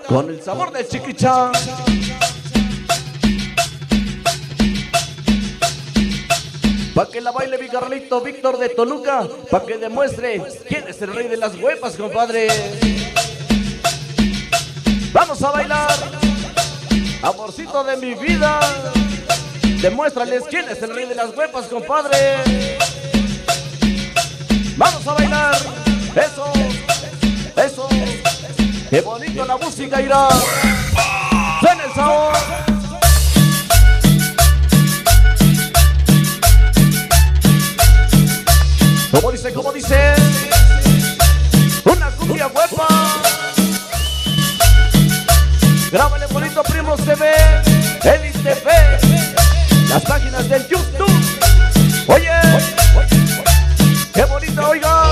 con el sabor del Chiquichán. Pa' que la baile mi Carlito Víctor de Toluca, pa' que demuestre quién es el rey de las huepas, compadre. Vamos a bailar, amorcito de mi vida. Demuéstrales quién es el rey de las huepas, compadre. Vamos a bailar, eso, eso. Qué bonito la música irá. Suena el sabor. Como dice, una cumbia huepa. Grábale bonito, Primos TV, Edit TV, las páginas del YouTube. Oye, qué bonito, oiga.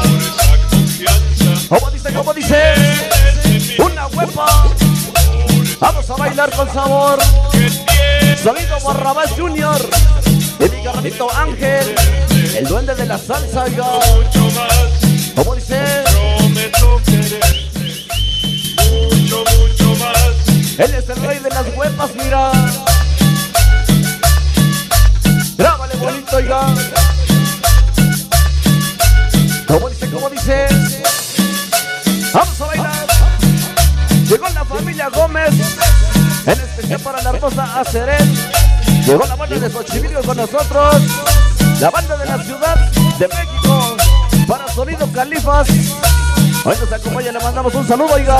Como dice, una huepa. Vamos a bailar con sabor. Sonido Barrabás Junior, de mi Carlito Ángel, el duende de la salsa, oiga. Como dice, mucho más. Él es el rey de las huepas, mira. Grábale bonito, oiga. Como dice, vamos a bailar. Llegó la familia Gómez, en especial para la hermosa Acerel. Llegó la banda de Xochimilco con nosotros, la banda de la Ciudad de México, para Sonido Califas. Hoy nos acompaña, le mandamos un saludo, oiga.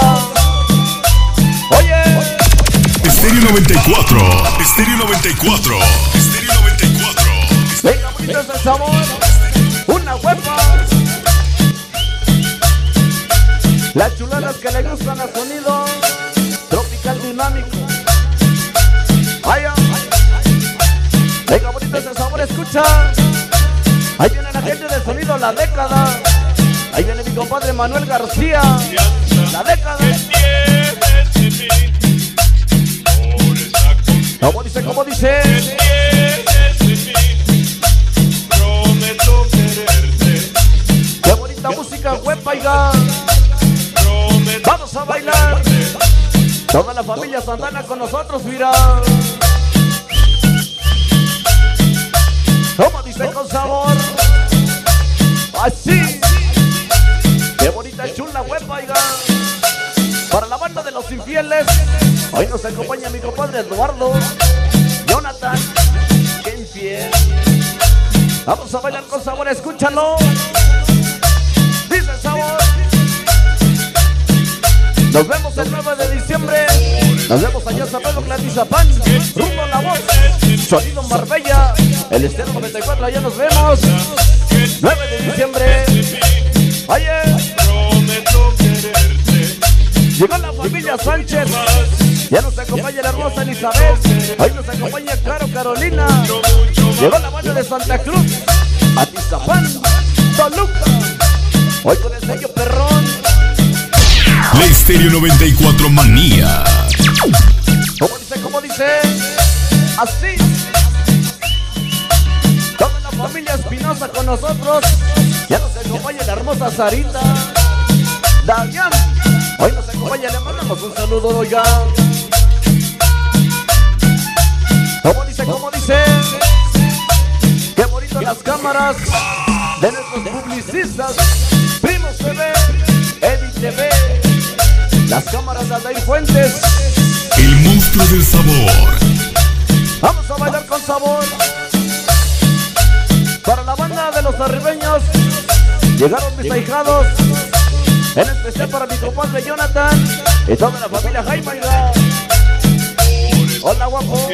Oye, Estéreo 94, Estéreo 94, Estéreo 94. venga, bonito es el sabor, una huepa. Las chuladas que le gustan a Sonido Tropical Dinámico. Vaya, venga, bonito es el sabor, escucha. Ahí viene la gente de Sonido La Década. Ahí viene mi compadre Manuel García, La Década. Como dice, prometo quererte. qué bonita música huepa, oiga. Vamos a bailar. Toda la familia Santana con nosotros, mira. Como dice, con sabor. Así. Qué bonita chula huepa, oiga. Para la banda de los infieles, hoy nos acompaña mi compadre Eduardo, Jonathan, qué infiel. Vamos a bailar con sabor, escúchalo. Dice el sabor. Nos vemos el 9 de diciembre. Nos vemos allá en San Pedro Tlatizapán, rumbo a La Voz, Sonido Marbella, el Estéreo 94, allá nos vemos. 9 de diciembre. Oye, Prometo quererte. llegó la familia Sánchez. Ya nos acompaña la hermosa Elizabeth. Hoy nos acompaña Caro Carolina. Llegó la banda de Santa Cruz, Atizapán, Toluca. Hoy con el sello perrón. La Estéreo 94 manía. Como dice, así. Toda la familia Espinosa con nosotros. Ya nos acompaña la hermosa Sarita, Damián. Hoy nos acompaña, le mandamos un saludo, oiga. Como dice, qué bonito las cámaras de nuestros publicistas, Primos TV, Edit TV, las cámaras de Aldair Fuentes. El monstruo del sabor. Vamos a bailar con sabor. Para la banda de los arribeños, llegaron mis ahijados, en especial para mi compadre Jonathan y toda la familia Jaime. Hola, guapo.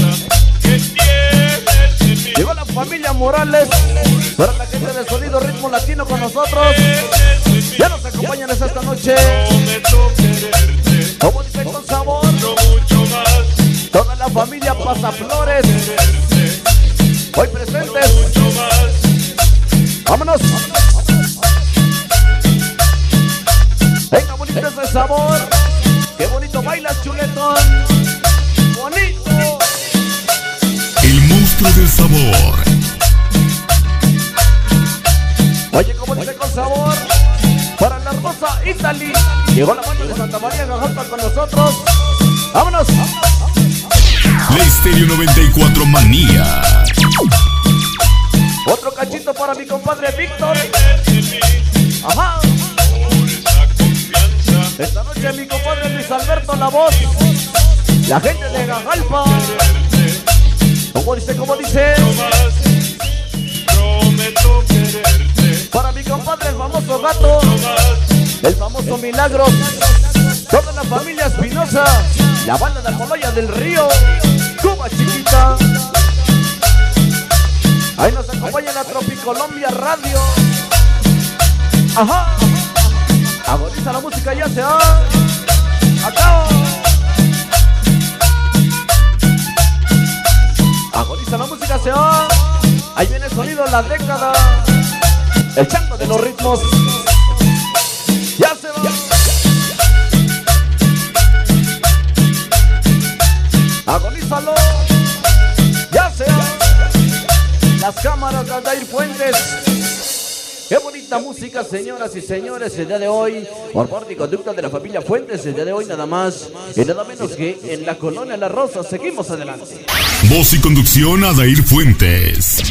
Llegó la familia Morales, para la gente de Sonido Ritmo Latino con nosotros. Ya nos acompañan esta noche. Como dice, con sabor. Toda la familia Pasaflores, hoy presentes. Vámonos. Venga, bonito ese sabor. Qué bonito bailas, chuletón. Bonito. El monstruo del sabor. Oye, como dice, con sabor. Para la hermosa Italy. Llegó la banda de Santa María Gajalpa con nosotros. ¡Vámonos! La Estéreo 94 Manía. Otro cachito para mi compadre Víctor. Ajá. Esta noche mi compadre Luis Alberto La Voz. La gente de Gajalpa. Como dice, como dice. Para mi compadre el famoso Gato. El famoso Milagros. Toda la familia Espinosa. La banda de Coloya del Río. Cuba Chiquita. Ahí nos acompaña la Tropicolombia Radio. Ajá. Agoniza la música, ya se ha acabado. Agoniza la música, se ha. Ahí viene el sonido de la década. El chango de los ritmos. Ya se va. Agonízalo. Ya se va. Las cámaras de Adair Fuentes. Qué bonita música, señoras y señores, el día de hoy, por parte y conducta de la familia Fuentes, el día de hoy nada más y nada menos que en la Colonia La Rosa. Seguimos adelante. Voz y conducción Adair Fuentes.